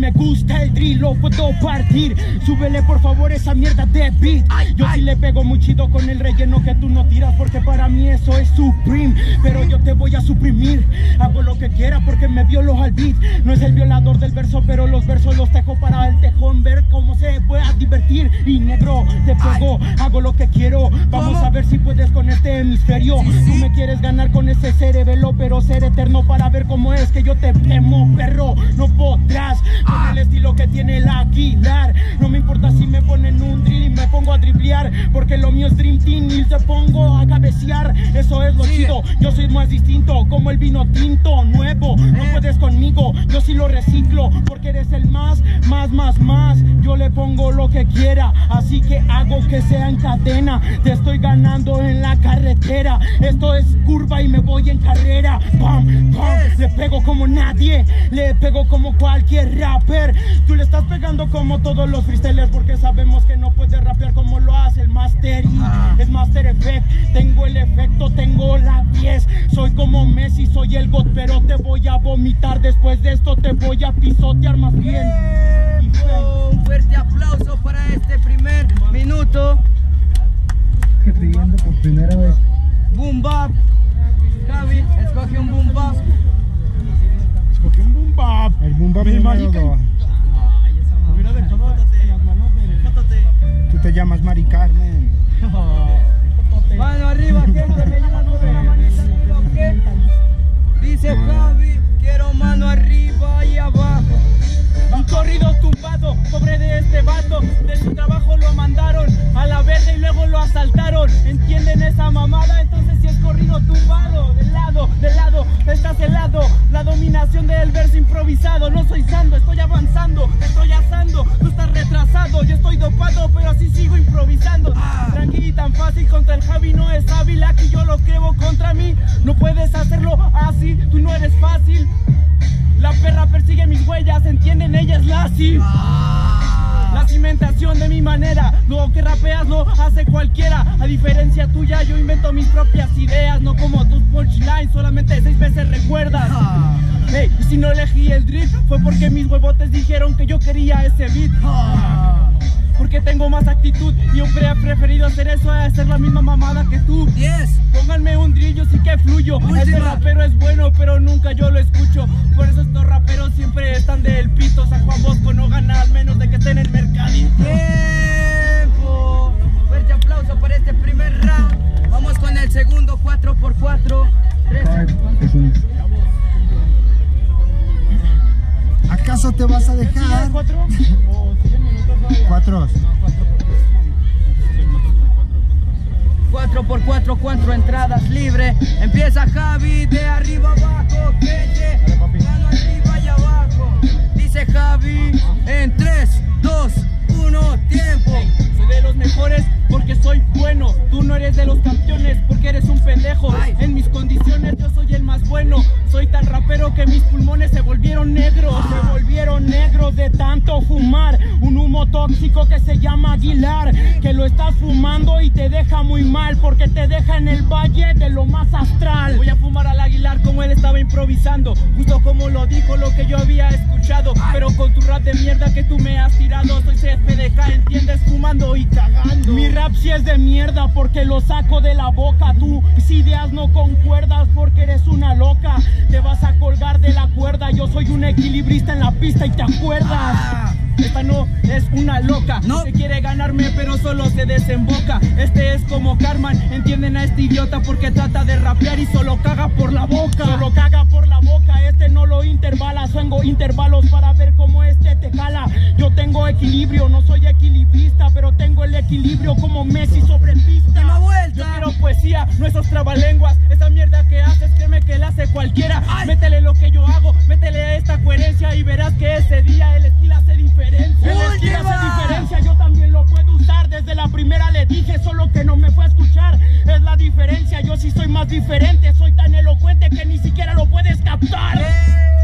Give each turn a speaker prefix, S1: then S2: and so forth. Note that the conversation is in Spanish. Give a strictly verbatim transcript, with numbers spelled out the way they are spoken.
S1: me gusta el drill, lo puedo partir. Súbele por favor esa mierda de beat. Yo sí le pego muy chido con el relleno que tú no tiras, porque para mí eso es supreme. Pero yo te voy a suprimir, hago lo que quiera porque me violo al beat. No es el violador del verso, pero los versos los tejo para el tejón, ver cómo se puede divertir. Y negro, te pego, hago lo que quiero. Vamos a ver si puedes con este hemisferio. Tú me quieres ganar con ese cerebelo, pero ser eterno para ver cómo es que yo te temo, perro. No podrás con el estilo que tiene el Aguilar. No me importa si me ponen un drill y me pongo a driblear, porque lo mío es Dream Team y te pongo a cabecear. Eso es lo chido, yo soy más distinto, como el vino tinto nuevo. No puedes conmigo, yo sí lo reciclo, porque eres el más, más, más, más. Yo le pongo lo que quiera, así que hago que sea en cadena. Te estoy ganando en la carretera, esto es curva y me voy en carrera. Pam, pam, le pego como nadie, le pego como cualquier rapper. Tú le estás pegando como todos los freestylers, porque sabemos que no puedes rapear como lo hace el Master Y. Es Master Effect, tengo el efecto, tengo la diez. Soy como Messi, soy el God, pero te voy a vomitar. Después de esto te voy a pisotear más bien.
S2: Un fuerte aplauso para este primer minuto.
S3: Que pidiendo por primera vez.
S2: Boom bap. Javi, escoge un boom bap.
S1: Escogí un boom bap.
S3: El boom bap
S1: Mi
S3: número
S1: marica.
S3: dos.
S1: Mira de todo en las manos de...
S3: Tú te llamas Mari Carmen.
S2: Mano arriba, gente, me llaman con la manita en el bloque. Dice Javi, quiero mano arriba y abajo.
S1: Un corrido tumbado, pobre de este vato. De su trabajo lo mandaron a la verde y luego lo asaltaron. ¿Entienden esa mamada? Entonces si es corrido tumbado. De lado, de lado, estás helado. La dominación del verso improvisado. No soy sando, estoy avanzando, estoy asando. Tú estás retrasado, yo estoy dopado, pero así sigo improvisando. Tranquilo y tan fácil, contra el Javi no es hábil. Aquí yo lo creo contra mí. No puedes hacerlo así, tú no eres fácil. La perra persigue mis huellas, ¿entienden? Ella es Lassie. La cimentación de mi manera, lo que rapeas lo hace cualquiera. A diferencia tuya, yo invento mis propias ideas, no como tus punchlines, solamente seis veces recuerdas. Hey, y si no elegí el drift, fue porque mis huevotes dijeron que yo quería ese beat. Porque tengo más actitud y yo he preferido hacer eso a hacer la misma mamada que tú.
S2: diez.
S1: Pónganme un drill, yo sí que fluyo.
S2: Última.
S1: Este rapero es bueno, pero nunca yo lo escucho. Por eso estos raperos siempre están del pito. San Juan Bosco no gana al menos de que estén en el mercadito.
S2: Tiempo. Fuerte aplauso para este primer round. Vamos con el segundo, cuatro por cuatro.
S3: ¿Acaso te vas a dejar?
S1: ¿Cuatro? ¿O siguen minutos?
S3: Cuatro.
S2: cuatro por cuatro, cuatro entradas libre. Empieza Javi de arriba abajo. Gente, mano arriba y abajo. Dice Javi en tres, dos, uno, tiempo.
S1: Soy de los mejores porque soy bueno. Tú no eres de los campeones porque eres un pendejo.
S2: Ay.
S1: En mis condiciones yo soy el más bueno. Soy tan rapero que mis pulmones se volvieron negros. Se volvieron negros de tanto fumar un humo tóxico que se llama Aguilar, que lo estás fumando y te deja muy mal, porque te deja en el valle de lo más astral. Voy a fumar al Aguilar como él estaba improvisando, justo como lo dijo, lo que yo había escuchado. Pero con tu rap de mierda que tú me has tirado, soy C F D K, ¿entiendes? Fumando y cagando. Mi rap sí es de mierda porque lo saco de la boca. Tú si ideas no concuerdas porque eres una loca. Te vas a colgar de la cuerda. Yo soy un equilibrista en la pista y te acuerdas.
S2: Ah.
S1: Esta no es una loca,
S2: no.
S1: Que quiere ganarme pero solo se desemboca. Este es como Carman, entienden a este idiota porque trata de rapear y solo caga por la boca. Solo caga por la boca, este no lo intervala. Tengo intervalos para ver cómo este te jala. Yo tengo equilibrio, no soy equilibrista, pero tengo el equilibrio como Messi sobre pista.
S2: Una vuelta.
S1: Yo quiero poesía, no esos trabalenguas. Esa mierda que haces, créeme que la hace cualquiera.
S2: Ay.
S1: Métele lo que yo hago, métele a esta coherencia y verás que ese día el estilo hace diferencia. El estilo hace diferencia, yo también lo puedo usar. Desde la primera le dije, solo que no me fue a escuchar. Es la diferencia, yo sí soy más diferente. Soy tan elocuente que ni siquiera lo puedes captar.
S2: Yeah.